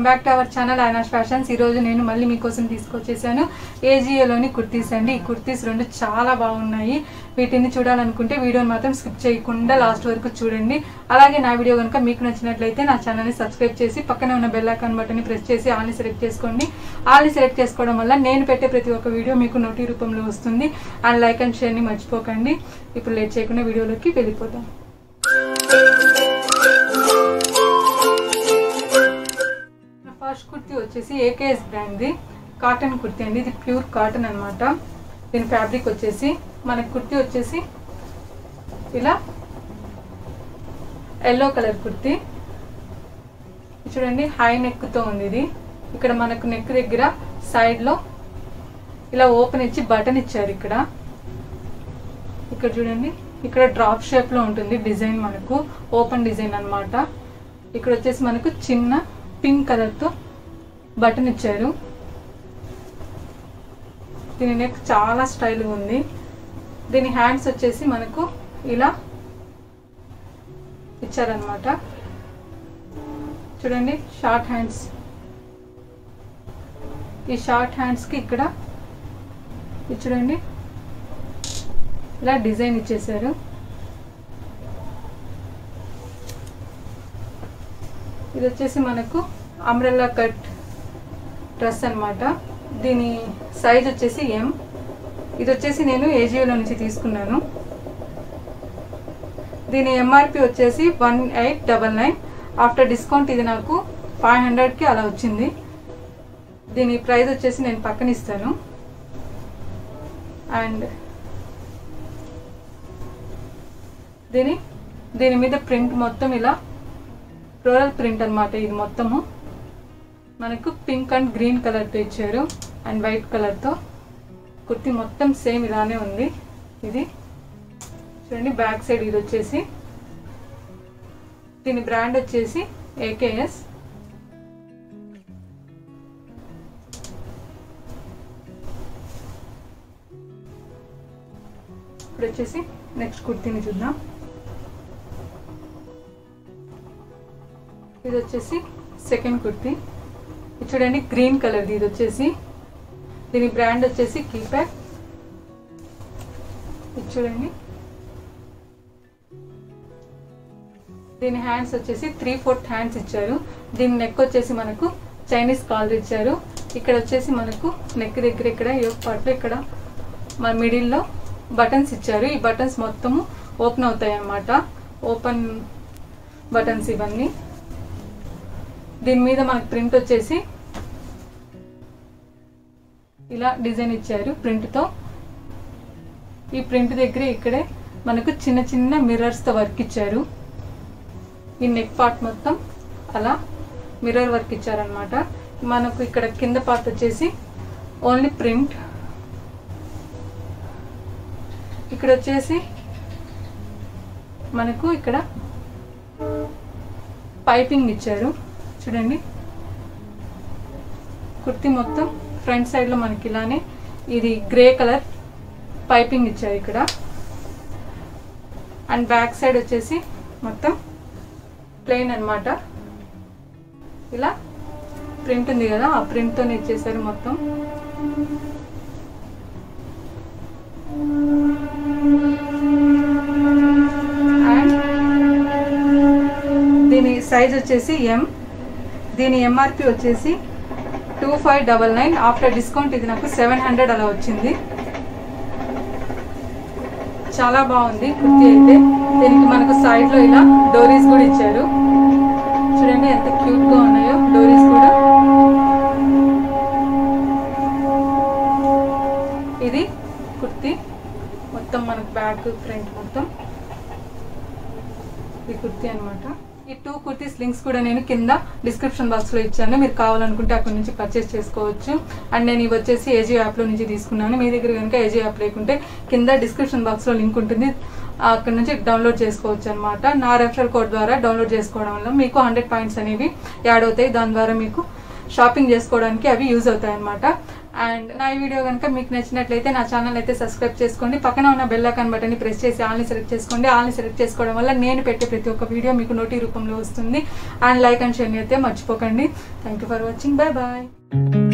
Back to our channel Ainash fashions. ఈరోజు నేను మళ్ళీ మీకోసం తీసుకొచ్చేసాను ఏజియోలోని కుర్తీస్ అండి. ఈ కుర్తీస్ రెండు చాలా బాగున్నాయి. వీటిని చూడాలనుకుంటే వీడియోని మాత్రం స్కిప్ చేయకుండా లాస్ట్ వరకు చూడండి. అలాగే నా వీడియో కనుక మీకు నచ్చినట్లయితే నా ఛానల్ని సబ్స్క్రైబ్ చేసి పక్కనే ఉన్న బెల్ ఐకాన్ బటన్ని ప్రెస్ చేసి ఆల్ని సెలెక్ట్ చేసుకోండి. ఆల్ని సెలెక్ట్ చేసుకోవడం వల్ల నేను పెట్టే ప్రతి ఒక్క వీడియో మీకు నోటి రూపంలో వస్తుంది. అండ్ లైక్ అండ్ షేర్ని మర్చిపోకండి. ఇప్పుడు లేట్ చేయకుండా వీడియోలోకి వెళ్ళిపోతాం. ఫస్ట్ కుర్తీ వచ్చేసి ఏకేఎస్ బ్రాండ్ది కాటన్ కుర్తీ అండి. ఇది ప్యూర్ కాటన్ అనమాట. దీని ఫ్యాబ్రిక్ వచ్చేసి మనకు కుర్తీ వచ్చేసి ఇలా ఎల్లో కలర్ కుర్తీ చూడండి. హై నెక్తో ఉంది ఇది. ఇక్కడ మనకు నెక్ దగ్గర సైడ్లో ఇలా ఓపెన్ ఇచ్చి బటన్ ఇచ్చారు. ఇక్కడ చూడండి, ఇక్కడ డ్రాప్ షేప్లో ఉంటుంది డిజైన్. మనకు ఓపెన్ డిజైన్ అనమాట. ఇక్కడ వచ్చేసి మనకు చిన్న పింక్ కలర్తో బటన్ ఇచ్చారు. దీని నెక్ చాలా స్టైల్గా ఉంది. దీని హ్యాండ్స్ వచ్చేసి మనకు ఇలా ఇచ్చారనమాట. చూడండి, షార్ట్ హ్యాండ్స్. ఈ షార్ట్ హ్యాండ్స్కి ఇక్కడ చూడండి ఇలా డిజైన్ ఇచ్చేసారు. ఇది వచ్చేసి మనకు అంబ్రెల్లా కట్ డ్రెస్ అనమాట. దీని సైజ్ వచ్చేసి ఎం. ఇది వచ్చేసి నేను ఏజియోలో నుంచి తీసుకున్నాను. దీని ఎంఆర్పి వచ్చేసి 1899. ఆఫ్టర్ డిస్కౌంట్ ఇది నాకు 500కి అలా వచ్చింది. దీని ప్రైస్ వచ్చేసి నేను పక్కన ఇస్తాను. అండ్ దీని మీద ప్రింట్ మొత్తం ఇలా ఫ్లోరల్ ప్రింట్ అనమాట. ఇది మొత్తము మనకు పింక్ అండ్ గ్రీన్ కలర్తో ఇచ్చారు అండ్ వైట్ కలర్తో. కుర్తీ మొత్తం సేమ్ ఇలానే ఉంది. ఇది చూడండి, బ్యాక్ సైడ్ ఇది వచ్చేసి దీని బ్రాండ్ వచ్చేసి ఏకేఎస్. ఇప్పుడు వచ్చేసి నెక్స్ట్ కుర్తీని చూద్దాం. ఇది వచ్చేసి సెకండ్ కుర్తీ. ఇది చూడండి, గ్రీన్ కలర్ది. ఇది వచ్చేసి దీని బ్రాండ్ వచ్చేసి కీప్యాక్. ఇది చూడండి, దీని హ్యాండ్స్ వచ్చేసి 3/4 హ్యాండ్స్ ఇచ్చారు. దీని నెక్ వచ్చేసి మనకు చైనీస్ కాలర్ ఇచ్చారు. ఇక్కడ వచ్చేసి మనకు నెక్ దగ్గర ఇక్కడ యోక్ పార్ట్లో ఇక్కడ మన మిడిల్లో బటన్స్ ఇచ్చారు. ఈ బటన్స్ మొత్తము ఓపెన్ అవుతాయి అన్నమాట. ఓపెన్ బటన్స్ ఇవన్నీ. దీని మీద మనకు ప్రింట్ వచ్చేసి ఇలా డిజైన్ ఇచ్చారు ప్రింట్తో. ఈ ప్రింట్ దగ్గర ఇక్కడే మనకు చిన్న చిన్న మిర్రర్స్తో వర్క్ ఇచ్చారు. ఈ నెక్ పార్ట్ మొత్తం అలా మిర్రర్ వర్క్ ఇచ్చారనమాట. మనకు ఇక్కడ కింద పార్ట్ వచ్చేసి ఓన్లీ ప్రింట్. ఇక్కడ వచ్చేసి మనకు ఇక్కడ పైపింగ్ ఇచ్చారు. చూడండి, కుర్తీ మొత్తం ఫ్రంట్ సైడ్లో మనకి ఇలానే ఇది గ్రే కలర్ పైపింగ్ ఇచ్చారు ఇక్కడ. అండ్ బ్యాక్ సైడ్ వచ్చేసి మొత్తం ప్లెయిన్ అనమాట. ఇలా ప్రింట్ ఉంది కదా, ఆ ప్రింట్తోనే ఇచ్చేసారు మొత్తం. అండ్ దీని సైజ్ వచ్చేసి ఎం. దీని ఎంఆర్పి వచ్చేసి 2599. ఆఫ్టర్ డిస్కౌంట్ ఇది నాకు 700 అలా వచ్చింది. చాలా బాగుంది కుర్తీ అయితే. దీనికి మనకు సైడ్లో ఇలా డోరీస్ కూడా ఇచ్చారు. చూడండి ఎంత క్యూట్గా ఉన్నాయో డోరీస్ కూడా. ఇది కుర్తీ మొత్తం మనకు బ్యాక్ ఫ్రంట్ మొత్తం ఈ కుర్తీ అనమాట. ఈ 2 కుర్తీస్ లింక్స్ కూడా నేను కింద డిస్క్రిప్షన్ బాక్స్లో ఇచ్చాను. మీరు కావాలనుకుంటే అక్కడ నుంచి పర్చేస్ చేసుకోవచ్చు. అండ్ నేను ఇవి వచ్చేసి ఏజియో యాప్లో నుంచి తీసుకున్నాను. మీ దగ్గర కనుక ఏజియో యాప్ లేకుంటే కింద డిస్క్రిప్షన్ బాక్స్లో లింక్ ఉంటుంది, అక్కడ నుంచి డౌన్లోడ్ చేసుకోవచ్చు అనమాట. నా రెఫరల్ కోడ్ ద్వారా డౌన్లోడ్ చేసుకోవడం వల్ల మీకు 100 పాయింట్స్ అనేవి యాడ్ అవుతాయి. దాని ద్వారా మీకు షాపింగ్ చేసుకోవడానికి అవి యూజ్ అవుతాయి అనమాట. అండ్ నా ఈ వీడియో కనుక మీకు నచ్చినట్లయితే నా ఛానల్ అయితే సబ్స్క్రైబ్ చేసుకోండి. పక్కన ఉన్న బెల్ ఐకాన్ బటన్ని ప్రెస్ చేసి ఆల్ని సెలెక్ట్ చేసుకోండి. ఆల్ని సెలెక్ట్ చేసుకోవడం వల్ల నేను పెట్టే ప్రతి ఒక్క వీడియో మీకు నోటి రూపంలో వస్తుంది. అండ్ లైక్ అండ్ షేర్ అయితే మర్చిపోకండి. Thank you for watching. Bye bye.